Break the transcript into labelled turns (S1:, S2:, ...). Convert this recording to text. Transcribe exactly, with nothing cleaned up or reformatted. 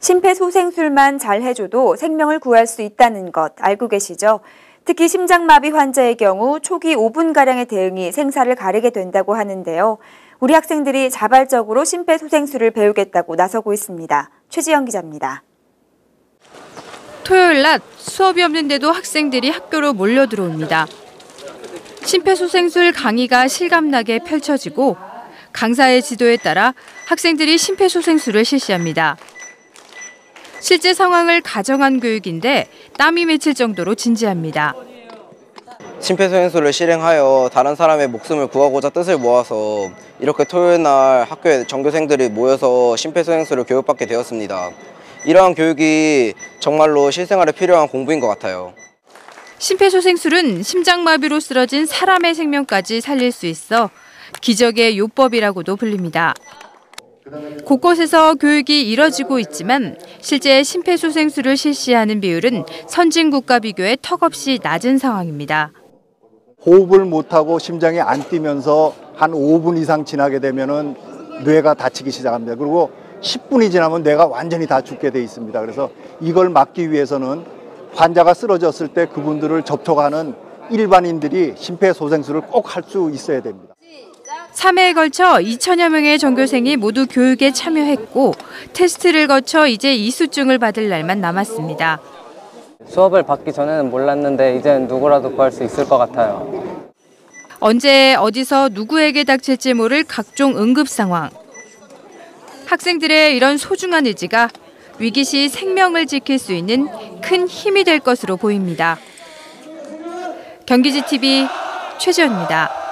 S1: 심폐소생술만 잘 해줘도 생명을 구할 수 있다는 것 알고 계시죠? 특히 심장마비 환자의 경우 초기 오 분가량의 대응이 생사를 가리게 된다고 하는데요. 우리 학생들이 자발적으로 심폐소생술을 배우겠다고 나서고 있습니다. 최지영 기자입니다.
S2: 토요일 낮 수업이 없는데도 학생들이 학교로 몰려 들어옵니다. 심폐소생술 강의가 실감나게 펼쳐지고 강사의 지도에 따라 학생들이 심폐소생술을 실시합니다. 실제 상황을 가정한 교육인데 땀이 맺힐 정도로 진지합니다.
S3: 심폐소생술을 실행하여 다른 사람의 목숨을 구하고자 뜻을 모아서 이렇게 토요일 날 학교에 전교생들이 모여서 심폐소생술을 교육받게 되었습니다. 이러한 교육이 정말로 실생활에 필요한 공부인 것 같아요.
S2: 심폐소생술은 심장마비로 쓰러진 사람의 생명까지 살릴 수 있어 기적의 요법이라고도 불립니다. 곳곳에서 교육이 이뤄지고 있지만 실제 심폐소생술을 실시하는 비율은 선진국과 비교해 턱없이 낮은 상황입니다.
S4: 호흡을 못하고 심장이 안 뛰면서 한 오 분 이상 지나게 되면은 뇌가 다치기 시작합니다. 그리고 십 분이 지나면 뇌가 완전히 다 죽게 돼 있습니다. 그래서 이걸 막기 위해서는 환자가 쓰러졌을 때 그분들을 접촉하는 일반인들이 심폐소생술을 꼭 할 수 있어야 됩니다.
S2: 삼 회에 걸쳐 이천여 명의 전교생이 모두 교육에 참여했고 테스트를 거쳐 이제 이수증을 받을 날만 남았습니다.
S5: 수업을 받기 전에는 몰랐는데 이제는 누구라도 구할 수 있을 것 같아요.
S2: 언제 어디서 누구에게 닥칠지 모를 각종 응급 상황. 학생들의 이런 소중한 의지가 위기 시 생명을 지킬 수 있는 큰 힘이 될 것으로 보입니다. 경기지티비 최지연입니다.